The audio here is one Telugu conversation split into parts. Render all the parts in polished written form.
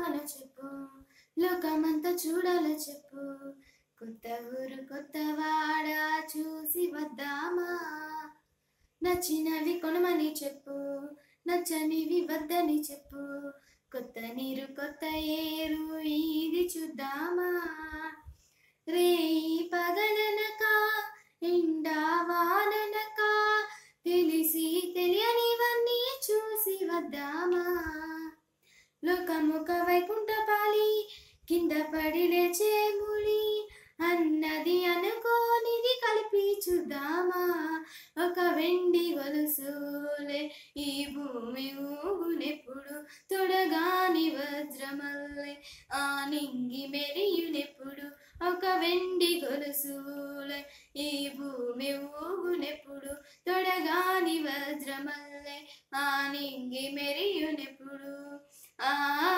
కావాలో చెప్పు, లోకమంతా చూడాలో చెప్పు. కొత్త ఊరు కొత్త వాడ చూసి వద్దామా, నచ్చినవి కొనమని చెప్పు, నచ్చనివి వద్దని చెప్పు. కొత్త నీరు కొత్త ఏరు ఇది చూద్దామా, రేయి పగలనక ఎండా వాననక తెలిసి తెలియనివన్నీ చూసి వద్దామా. లోకముక వైకుంఠపాలి కింద పడి లేచే ముడి అన్నది అనుకోనిది కలిపి చూద్దామా. ఒక వెండి గొలుసులే ఈ భూమి ఊగునెప్పుడు, తొడగాని వజ్రమల్లే ఆ నింగి మెరియునెప్పుడు. ఒక వెండి గొలుసులే ఈ భూమి ఊగునెప్పుడు, తొడగాని వజ్రమల్లే ఆ నింగి మెరియునెప్పుడు. ఆ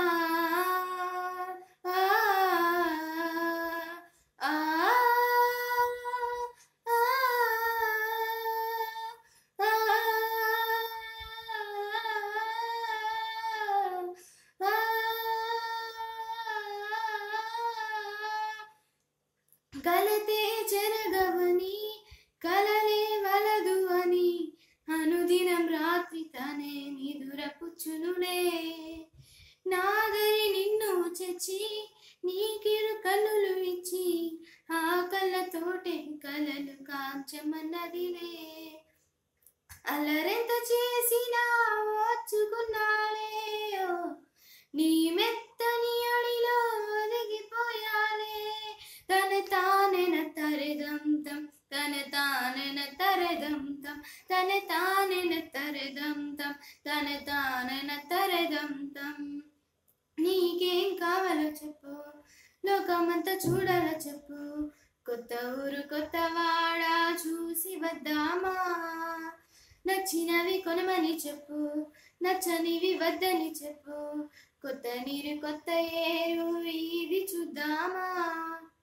కలతే జరగవని కలలే వలదు అని అనుదినం రాత్రి తనే నిదురపుచ్చునులే. నాగరి నిన్ను చెచ్చి నీకిరు కన్నులు ఇచ్చి ఆ కళ్ళతోటే కలలు కాంచమన్నదిలే. అల్లరెంత చేసినా ఓర్చుకున్నాలే, నీ మెత్తని అడిలో ఒదిగిపోయాలే. తన తానెన తరెదంతం తన తానెన తరెదంతం తన తానెన తరెదంతం తన తానెన తరెదంతం. నీకేం కావాలో చెప్పు, లోకమంతా చూడాలో చెప్పు. కొత్త ఊరు కొత్త వాడ చూసి వద్దామా, నచ్చినవి కొనమని చెప్పు, నచ్చనివి వద్దని చెప్పు. కొత్త నీరు కొత్త ఏరు ఇది చూద్దామా.